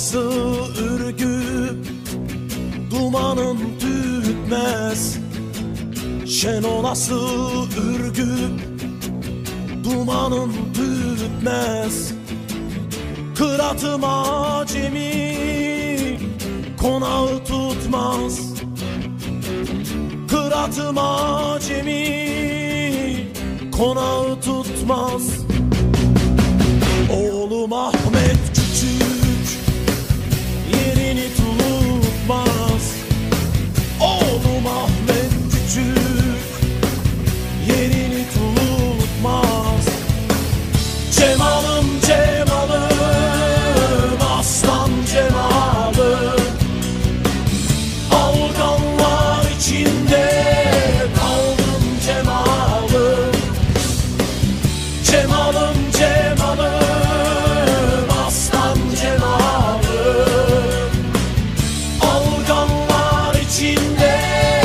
olası ürgüp dumanın tütmez. Şen olası ürgüp dumanın tütmez. Kıratım acemi konağı tutmaz. Kıratım acemi konağı tutmaz. Oğlum Ahmet küçük yerini tutmaz. Oğlum Ahmet küçük yerini tutmaz. Cemal'ım Cemal'ım aslan Cemal'ım, alganlar içinde kaldım Cemal'ım. Cemal'ım Cemal'ım aslan Cemal'ım, alganlar içinde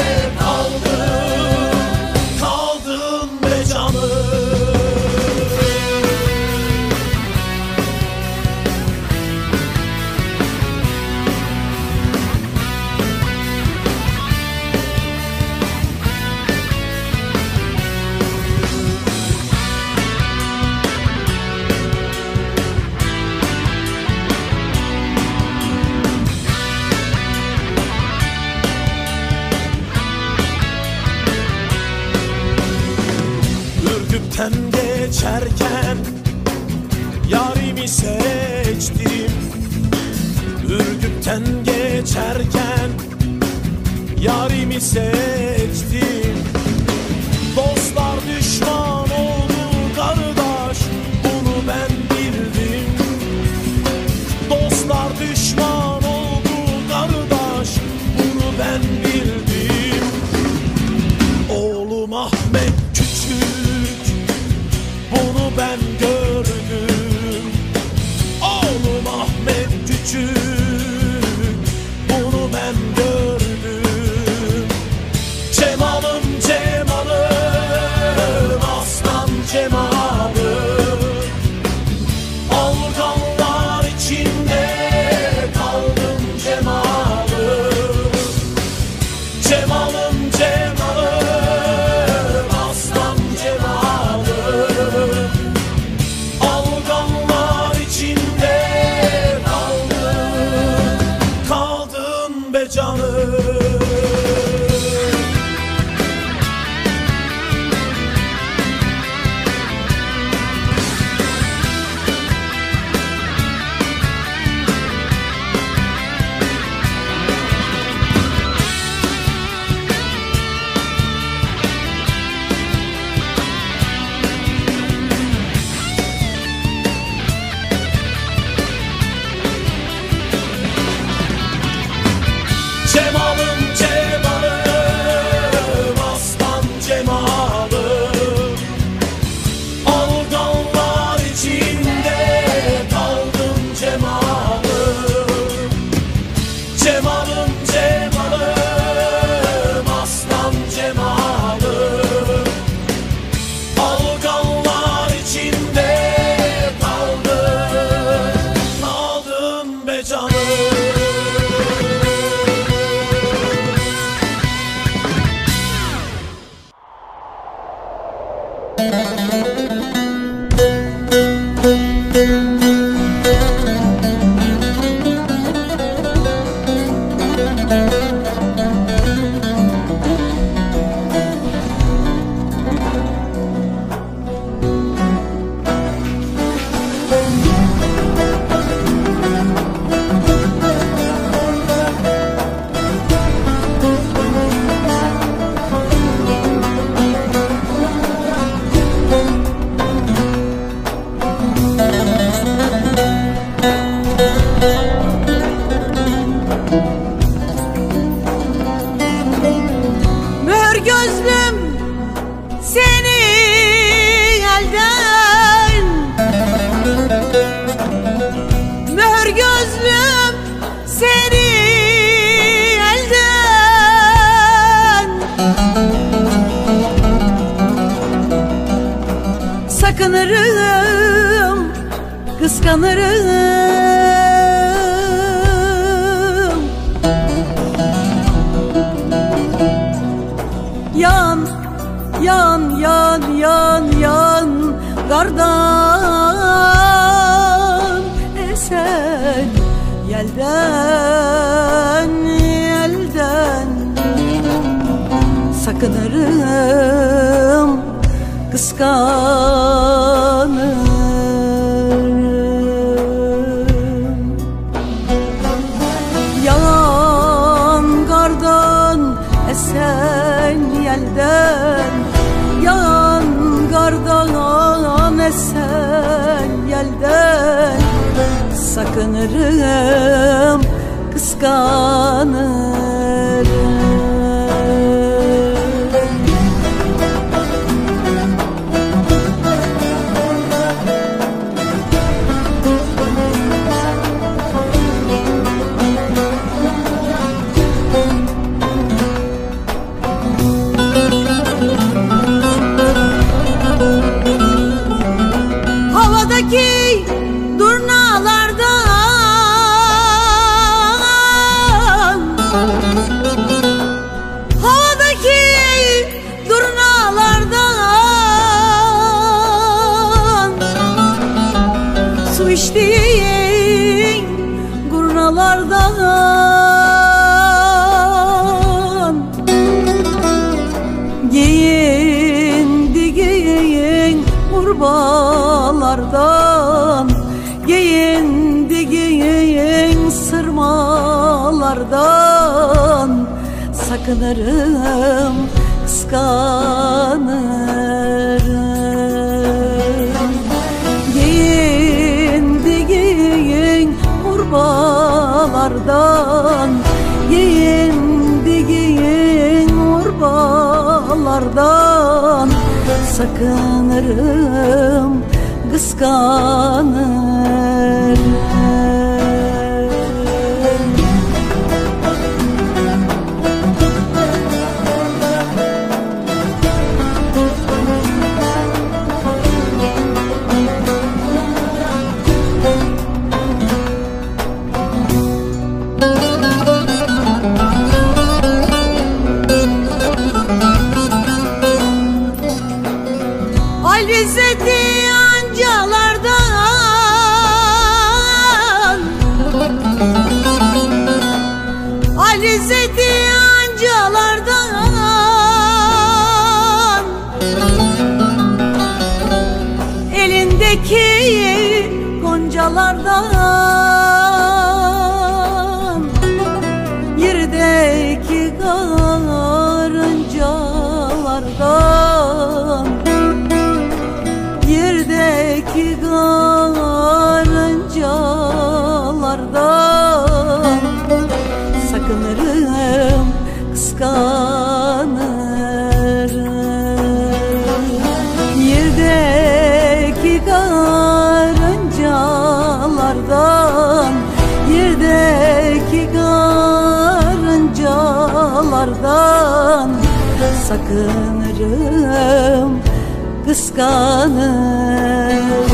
kaldım be canım. Ürgüp'ten geçerken yarimi seçtim. Ürgüp'ten geçerken yarimi seçtim. Dostlar düşman oldu kardeş, bunu ben bildim. Dostlar düşman oldu kardeş, bunu ben bildim. Oğlum Ahmet küçük, bunu ben gördüm. Oğlum Ahmet küçük, bunu ben gördüm. Cemal'ım Cemal'ım aslan Cemal'ım, alganlar içinde kaldım Cemal'ım. Cemal'ım Cemal'ım aslan Cemal'ım, alganlar içinde kaldım be canım. Cemal'ım Cemal'ım aslan Cemal'ım, alganlar içinde kaldım Cemal'ım. Cemal'ım Cemal'ım aslan Cemal'ım, alganlar içinde kaldım be canım. Mühür gözlüm seni elden, mühür gözlüm seni elden. Sakınırım, kıskanırım. esen yelden yelden sakınırım kıskanırım. Yağan kardan esen yelden, yağan kardan esen yelden sakınırım kıskanırım. Havadaki durnalardan, havadaki durnalardan su içtiğin gurnalardan giyindiğin urbalardan, giyindiğin sırmalardan sakınırım kıskanırım. Giyindiğin urbalardan, giyindiğin urbalardan sakınırım kıskanırım. Alizeti ancalardan, alizeti ancalardan elindeki goncalardan yerdeki karıncalardan, yerdeki karıncalardan sakınırım kıskanırım. Yerdeki karıncalardan, yerdeki karıncalardan sakınırım kıskanırım.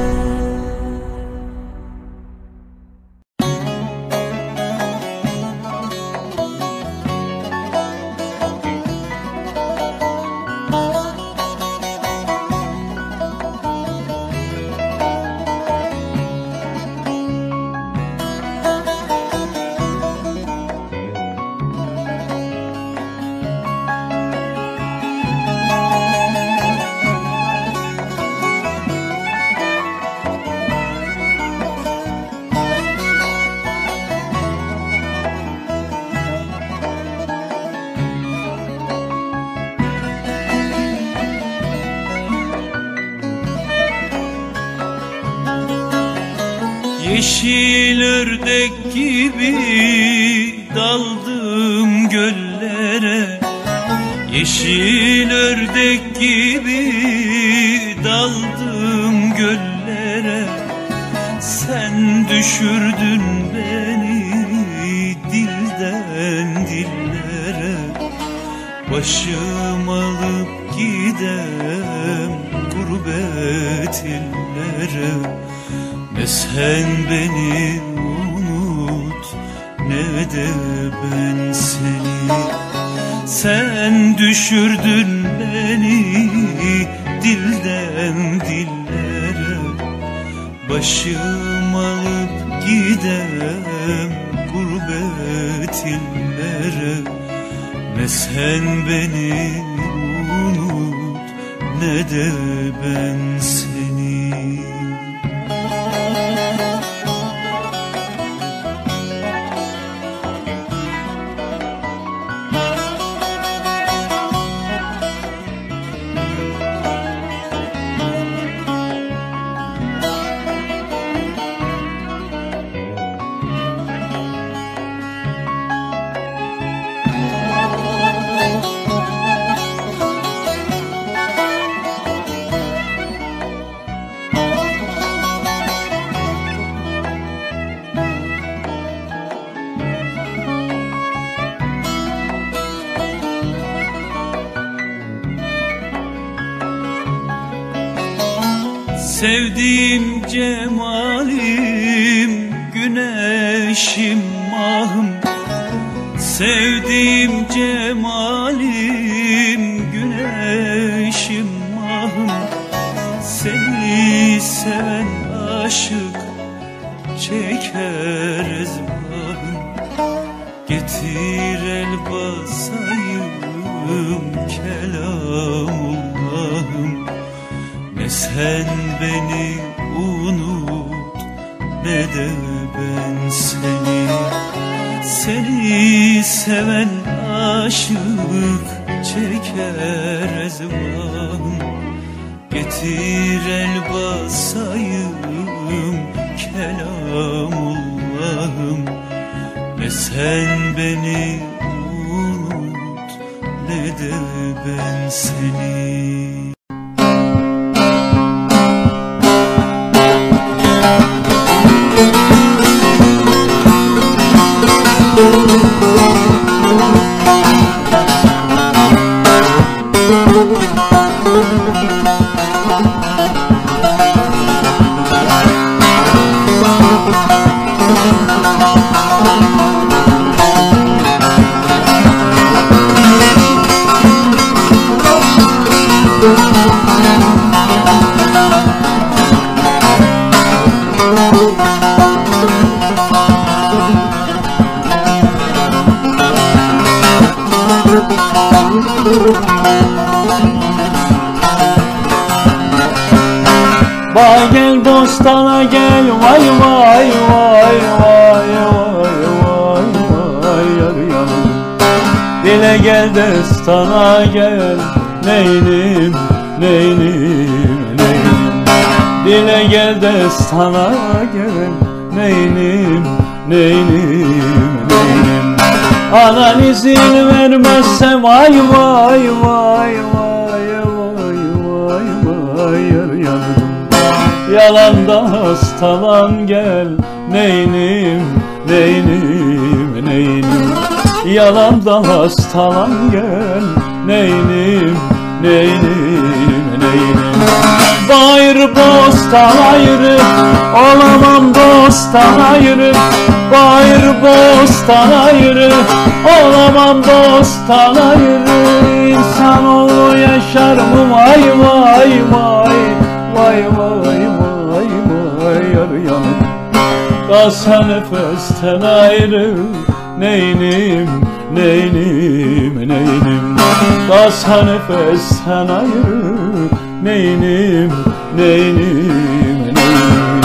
Yeşil ördek gibi daldım göllere, yeşil ördek gibi daldım göllere. Sen düşürdün beni dilden dillere, başım alıp gidem gurbet illere. Ne sen beni unut ne de ben seni. Sen düşürdün beni dilden dillere, başım alıp gidem gurbet illere, ne sen beni unut ne de ben seni. Sevdiğim cemalim, güneşim mahım. Sevdiğim cemalim, güneşim mahım. Seni seven aşık çeker ezbahım. Getir el basayım kelamullahım. Ne sen beni unut ne de ben seni. Seni seven aşık çeker ezbahım. Getir el basayım kelamullahım. Ne sen beni unut ne de ben seni. Vay gel bostana gel, vay vay vay vay vay vay vay yar yanım. Dile gel destana gel, neynim neynim neynim. Dile gel destana gel, neynim neynim neynim. Anan izin vermezse vay vay vay vay vay vay vay yar yanım. Yalanda hastalan gel, neynim neynim neynim. Yalanda hastalan gel, neynim neynim neynim. Bayır bostan ayrı, olamam dosttan ayrı. Bayır bostan ayrı, olamam dosttan ayrı. İnsanoğlu yaşar mı vay vay vay vay vay vay vay yar yanım. Kasa nefesten ayrı, neynim neynim neynim. Kasa nefesten ayrı, neynim neynim neynim.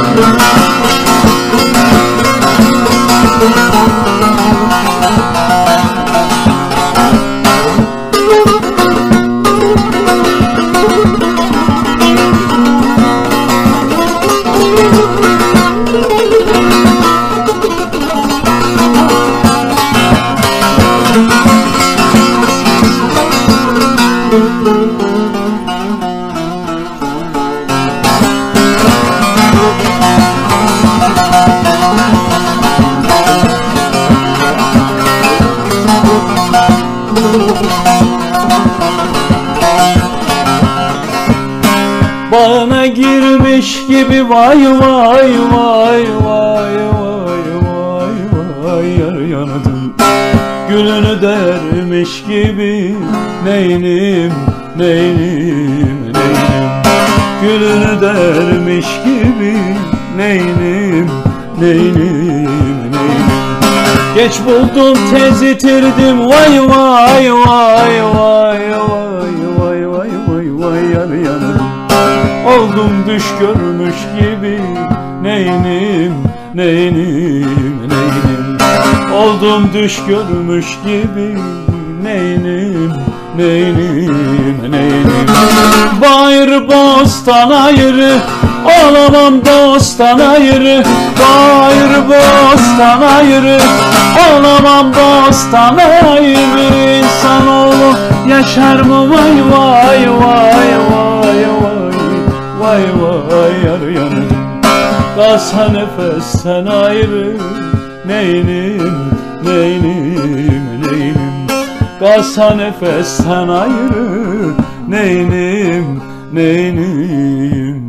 Bağına girmiş gibi vay vay vay vay vay vay vay yar yandım. Gülünü dermiş gibi, neynim neynim neynim. Gülünü dermiş gibi, neynim neynim, neynim. Geç buldum tez yitirdim, vay vay vay vay vay vay vay vay vay yar yanım. Oldum düş görmüş gibi, neynim, neynim, neynim. Oldum düş görmüş gibi, neynim, neynim, neynim. Bayır bostan ayrı, olamam dosttan ayrı. Bayır bostan ayrı, olamam dosttan ayrı. İnsanoğlu yaşar mı vay vay vay vay vay vay vay yar yanım. Kalsa nefesten ayrı, neynim, neynim, neynim. Kalsa nefesten ayrı, neynim, neynim.